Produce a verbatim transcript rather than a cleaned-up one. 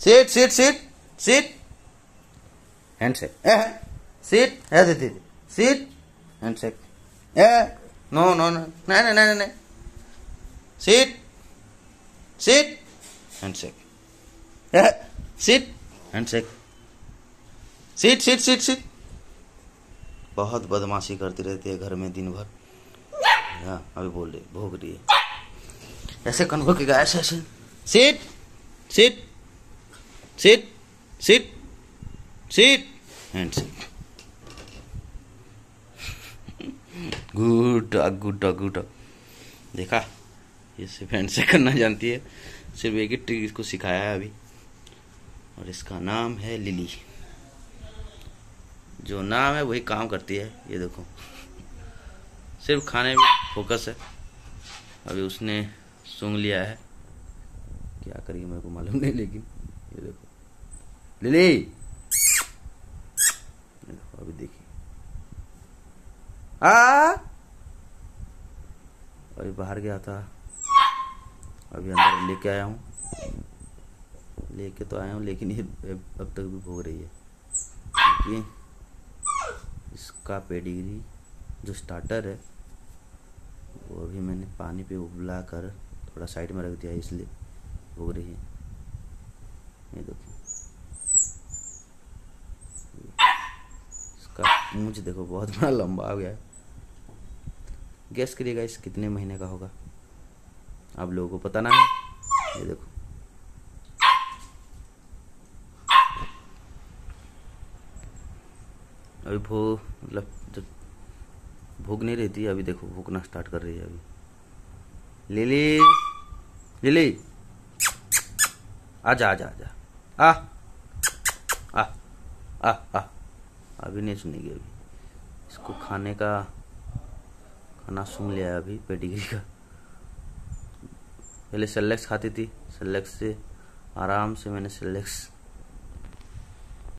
Sit, sit, sit, sit. Handshake. Eh, sit. Eh, sit, sit. Sit. Handshake. Eh, no, no, no, no, no, no, no. Sit. Sit. Handshake. Eh, sit. Handshake. Sit, sit, sit, sit. बहुत बदमाशी करती रहती है घर में दिन भर। हाँ, अभी बोल रही, भोग रही है ऐसे कन्हो की गाय ऐसे। Sit sit sit sit sit handshake. Good dog good dog good dog. देखा, ये सिर्फ हैंडशेक करना जानती है। सिर्फ एक ही ट्रिक इसको सिखाया है अभी, और इसका नाम है लिली। जो नाम है वही काम करती है। ये देखो, सिर्फ खाने में फोकस है। अभी उसने सूंघ लिया है, क्या करेगी मेरे को मालूम नहीं, लेकिन ये देखो लिली, देखो अभी देखिए। आ अभी बाहर गया था, अभी अंदर लेके आया हूँ। लेके तो आया हूँ, लेकिन ये अब तक भी भोग रही है, क्योंकि इसका पेडिग्री जो स्टार्टर है वो अभी मैंने पानी पे उबला कर थोड़ा साइड में रख दिया है, इसलिए भोग रही है। ये देखो, इसका मुझे देखो बहुत बड़ा लंबा हो गया है। गेस करिएगा इस कितने महीने का होगा, आप लोगों को पता ना है। ये देखो, अभी भूख मतलब जब भूख नहीं रहती, अभी देखो भूखना स्टार्ट कर रही है। अभी लिली लिली आजा आजा आजा आ आ आ आ अभी नहीं सुनेगी। अभी इसको खाने का खाना सुन लिया है अभी, पेडिग्री का। पहले सेलेक्स खाती थी, सेलेक्स से आराम से मैंने सेलेक्स